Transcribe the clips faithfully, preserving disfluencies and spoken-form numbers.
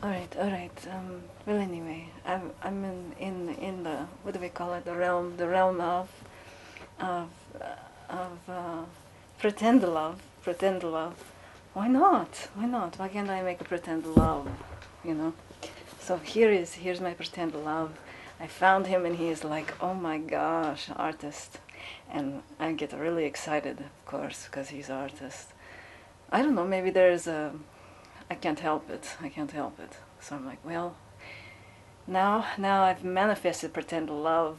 All right, all right. Um, well, anyway, I'm I'm in, in in the, what do we call it? The realm, the realm of of uh, of uh, pretend love, pretend love. Why not? Why not? Why can't I make a pretend love? You know. So here is here's my pretend love. I found him, and he is like, oh my gosh, artist, and I get really excited, of course, because he's artist. I don't know. Maybe there's a I can't help it. I can't help it. So I'm like, well, now, now I've manifested pretend love.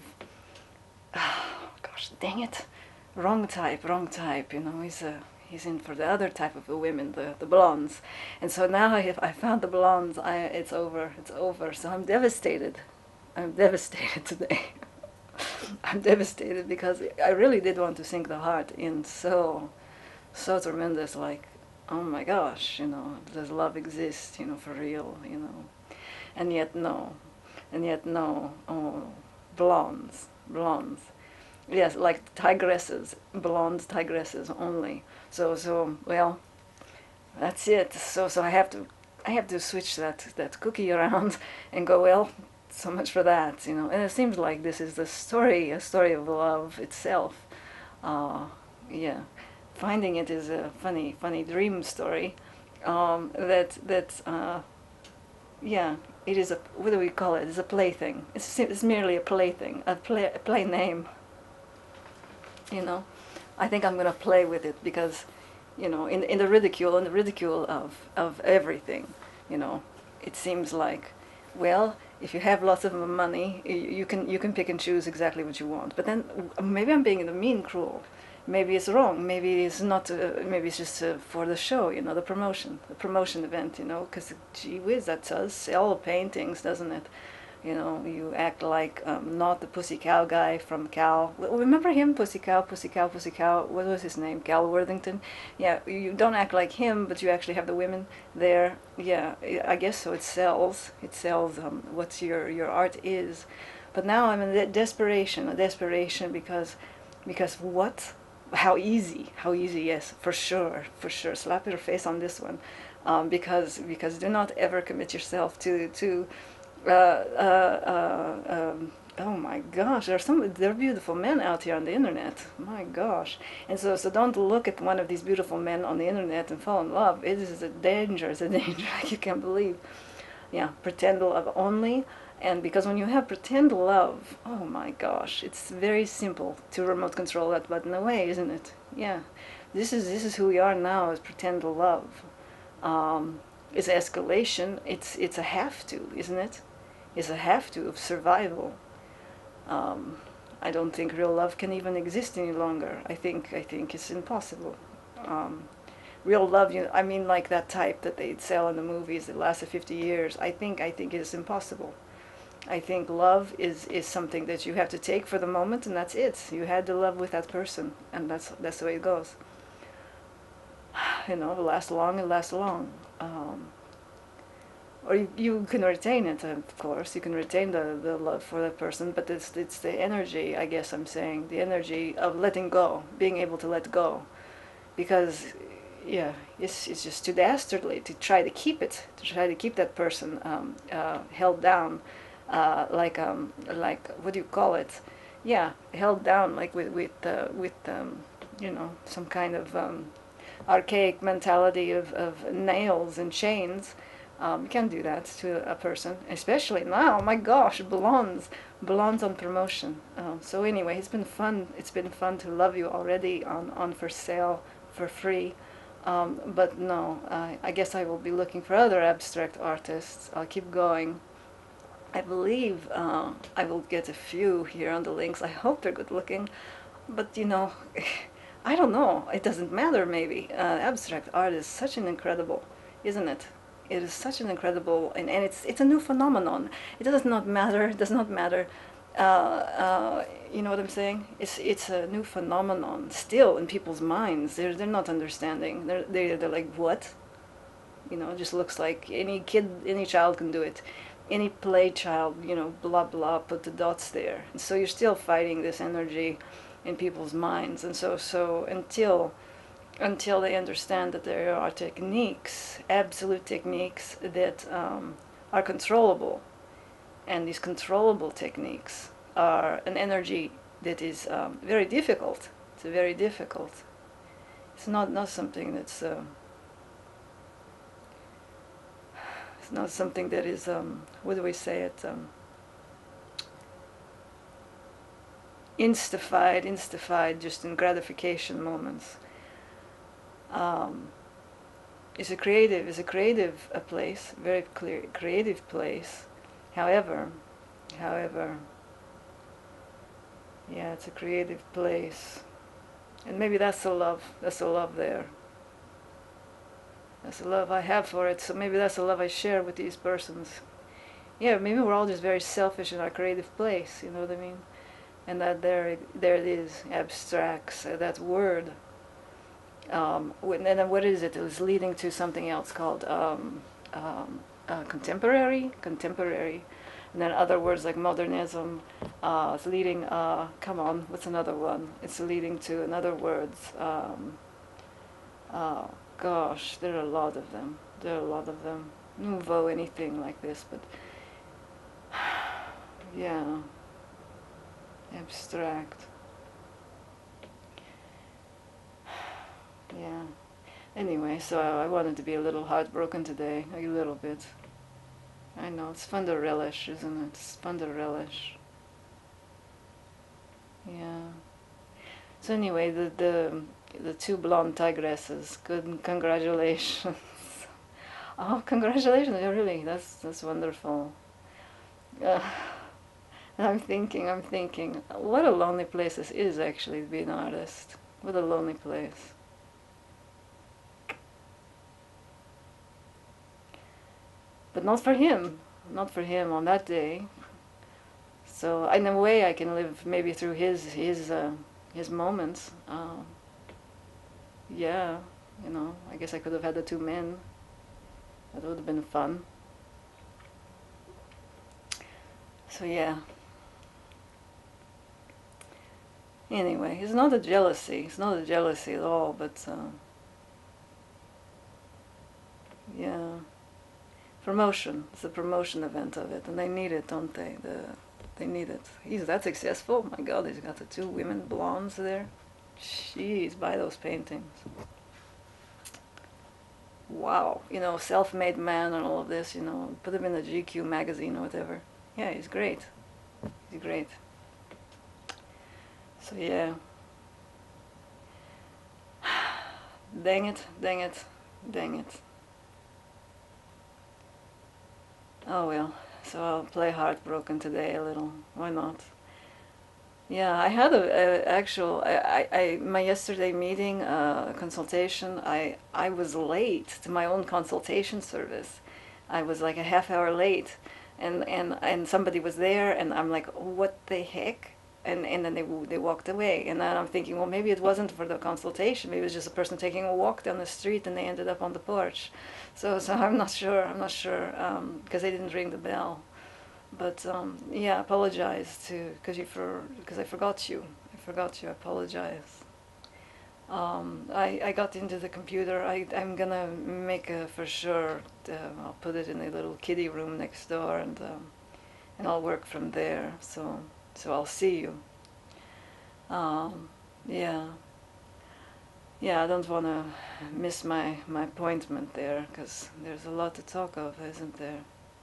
Oh, gosh, dang it, wrong type, wrong type. You know, he's a he's in for the other type of the women, the the blondes. And so now I have I found the blondes. I it's over. It's over. So I'm devastated. I'm devastated today. I'm devastated because I really did want to sink the heart in so so tremendous, like, oh my gosh, you know, does love exist, you know, for real, you know? And yet no, and yet no. Oh, blondes, blondes. Yes, like tigresses, blonde tigresses only. So, so well, that's it. So, so I have to, I have to switch that that cookie around and go, well, so much for that, you know. And it seems like this is the story, a story of love itself. Uh, yeah, finding it is a funny, funny dream story. Um, that that uh, yeah, it is a, what do we call it? It's a plaything. It's it's merely a plaything, a play a play name. You know, I think I'm gonna play with it because, you know, in in the ridicule in the ridicule of of everything, you know, it seems like, well, if you have lots of money, you can you can pick and choose exactly what you want. But then maybe I'm being the mean cruel. Maybe it's wrong. Maybe it's not. Uh, maybe it's just uh, for the show, you know, the promotion, the promotion event, you know. Because gee whiz, that does sell paintings, doesn't it? You know, you act like um, not the Pussy Cow guy from Cal. Remember him, Pussy Cow, Pussy Cow, Pussy Cow? What was his name? Cal Worthington. Yeah, you don't act like him, but you actually have the women there. Yeah, I guess so. It sells. It sells um, what your your art is. But now I'm in de- desperation, a desperation because, because what? How easy? How easy? Yes, for sure, for sure. Slap your face on this one, um, because because do not ever commit yourself to to uh, uh, uh, um, oh my gosh, there are some there are beautiful men out here on the internet. My gosh, and so so don't look at one of these beautiful men on the internet and fall in love. It is a danger. It's a danger like you can't believe. Yeah, pretend love only. And because when you have pretend love, oh my gosh, it's very simple to remote control that button away, isn't it? Yeah, this is this is who we are now, is pretend love. Um, it's escalation. It's it's a have to, isn't it? Is a have to of survival. Um, I don't think real love can even exist any longer. I think I think it's impossible. Um, real love, you know, I mean, like that type that they sell in the movies that lasted fifty years. I think I think it's impossible. I think love is is something that you have to take for the moment, and that's it. You had to love with that person, and that's that's the way it goes. You know, it lasts long, it lasts long. Um, or you, you can retain it, of course. You can retain the, the love for that person, but it's it's the energy, I guess I'm saying, the energy of letting go, being able to let go, because yeah, it's it's just too dastardly to try to keep it, to try to keep that person um, uh, held down, uh, like um like what do you call it? Yeah, held down like with with uh, with um, you know, some kind of um, archaic mentality of, of nails and chains. Um, you can't do that to a person, especially now. My gosh, blondes, blondes on promotion. Um, so anyway, it's been fun. It's been fun to love you already on on for sale for free. Um, but no, I, I guess I will be looking for other abstract artists. I'll keep going. I believe uh, I will get a few here on the links. I hope they're good looking. But you know, I don't know. It doesn't matter, maybe. Uh, abstract art is such an incredible, isn't it? It is such an incredible, and, and it's it's a new phenomenon. It does not matter. It does not matter. Uh, uh, you know what I'm saying? It's it's a new phenomenon still in people's minds. They're they're not understanding. They're they they're like, what? You know, it just looks like any kid, any child can do it. Any play child, you know, blah blah. Put the dots there. And so you're still fighting this energy in people's minds. And so so until until they understand that there are techniques, absolute techniques that um, are controllable. And these controllable techniques are an energy that is um, very difficult. It's very difficult. It's not, not something that's... Uh, it's not something that is... Um, what do we say it? Um, instified, instified, just in gratification moments. Um, it's a creative, it's a creative a place, very clear, creative place. However, however, yeah, it's a creative place, and maybe that's the love. That's the love there. That's the love I have for it. So maybe that's the love I share with these persons. Yeah, maybe we're all just very selfish in our creative place. You know what I mean? And that there, there it is, abstracts. Uh, that word. Um, and then what is it? It was leading to something else called um, um, uh, contemporary. Contemporary. And then other words like modernism, uh, it's leading, uh, come on, what's another one? It's leading to another words. Um, uh, gosh, there are a lot of them. There are a lot of them. Nouveau, anything like this, but yeah, abstract. Yeah. Anyway, so I wanted to be a little heartbroken today, a little bit. I know, it's fun to relish, isn't it? It's fun to relish. Yeah. So anyway, the the the two blonde tigresses. Good, congratulations. Oh, congratulations! Yeah, really, that's that's wonderful. Uh, I'm thinking, I'm thinking, what a lonely place this is actually to be an artist. What a lonely place. But not for him. Not for him on that day. So in a way, I can live maybe through his his uh, his moments. Uh, yeah, you know. I guess I could have had the two men. That would have been fun. So yeah. Anyway, it's not a jealousy. It's not a jealousy at all. But uh, yeah, promotion. It's a promotion event of it, and they need it, don't they? The They need it. He's that successful. My God, he's got the two women blondes there. Jeez, buy those paintings. Wow, you know, self-made man and all of this, you know, put him in the G Q magazine or whatever. Yeah, he's great. He's great. So yeah. Dang it, dang it, dang it. Oh well. So I'll play heartbroken today a little. Why not? Yeah, I had a, a actual. I, I, I my yesterday meeting, uh, consultation. I I was late to my own consultation service. I was like a half hour late, and and and somebody was there, and I'm like, what the heck? And and then they they walked away, and then I'm thinking, well, maybe it wasn't for the consultation. Maybe it was just a person taking a walk down the street, and they ended up on the porch. So so I'm not sure. I'm not sure because um, they didn't ring the bell. But um, yeah, apologize to because you for because I forgot you. I forgot you. I apologize. Um, I I got into the computer. I I'm gonna make a for sure. Uh, I'll put it in a little kiddie room next door, and um, and I'll work from there. So. So I'll see you. Um, yeah. Yeah, I don't want to miss my, my appointment there, because there's a lot to talk of, isn't there?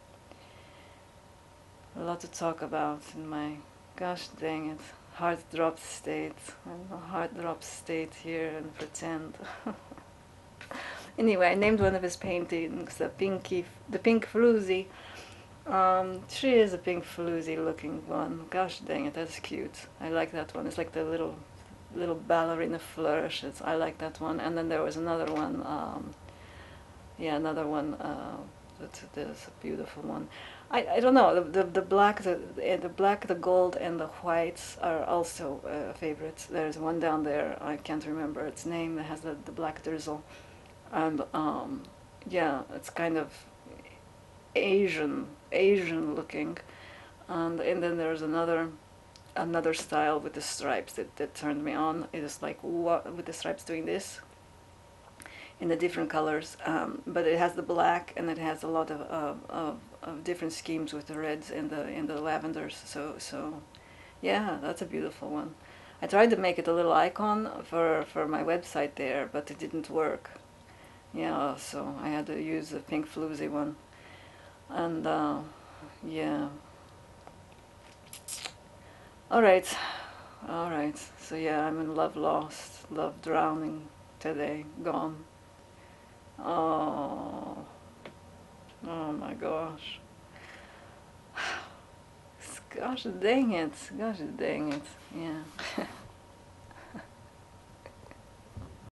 A lot to talk about in my, gosh dang it, heart drop state. I'm a heart drop state here and pretend. Anyway, I named one of his paintings the Pinky, the Pink Floozy. Um, she is a pink floozy looking one. Gosh dang it, that's cute. I like that one. It's like the little little ballerina flourish. It's, I like that one. And then there was another one. Um, yeah, another one. Uh, that there's a beautiful one. I, I don't know. The, the the black the the black the gold and the whites are also uh, favorites. There's one down there. I can't remember its name. That has the the black drizzle, and um, yeah, it's kind of Asian, Asian looking, and and then there's another, another style with the stripes that, that turned me on. It is like what with the stripes doing this, in the different colors, um, but it has the black and it has a lot of, of, of, of different schemes with the reds and the and the lavenders. So so yeah, that's a beautiful one. I tried to make it a little icon for for my website there, but it didn't work. Yeah, so I had to use the pink floozy one, and uh, yeah. All right, all right. So yeah, I'm in love lost, love drowning today, gone. Oh, oh my gosh. Gosh dang it, gosh dang it, yeah.